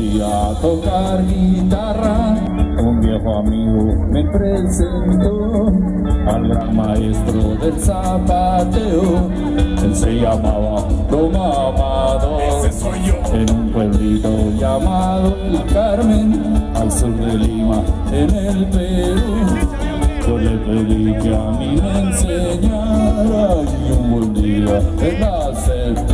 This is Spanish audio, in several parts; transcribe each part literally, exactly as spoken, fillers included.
aprendí a tocar guitarra, un viejo amigo me presentó al gran maestro del zapateo. Él se llamaba Don Amador. Ese soy yo. En un pueblito llamado El Carmen, al sur de Lima, en el Perú. Yo le pedí que a mí me enseñara y un buen día él aceptó.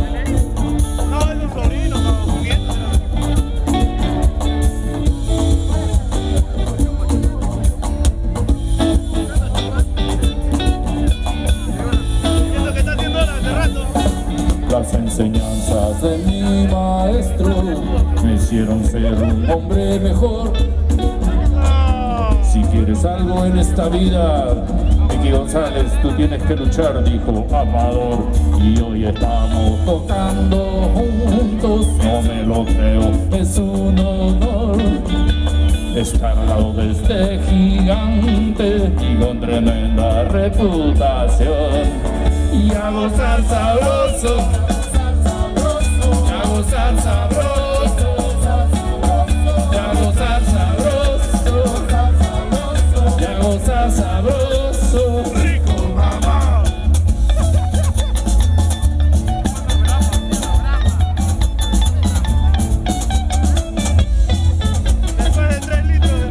Las enseñanzas de mi maestro me hicieron ser un hombre mejor. Si quieres algo en esta vida, Mickey González, tú tienes que luchar, dijo Amador. Y hoy estamos tocando juntos, no me lo creo, es un honor estar al lado de este gigante y con tremenda reputación. Y a gozar sabroso, a gozar sabroso, a gozar sabroso, a gozar sabroso. Rico, mamá. Después de tres litros de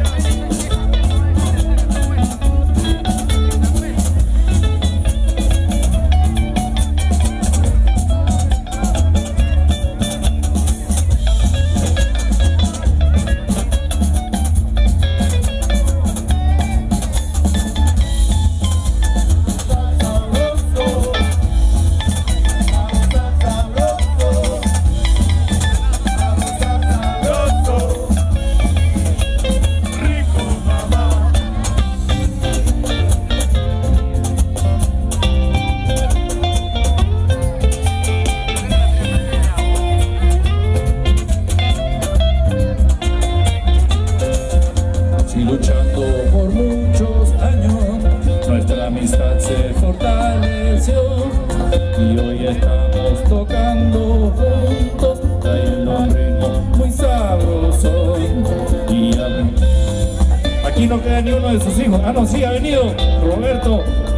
luchando por muchos años, nuestra amistad se fortaleció y hoy estamos tocando juntos, trayendo un ritmo muy sabroso. Y a... aquí no queda ni uno de sus hijos. Ah, no, sí, ha venido Roberto.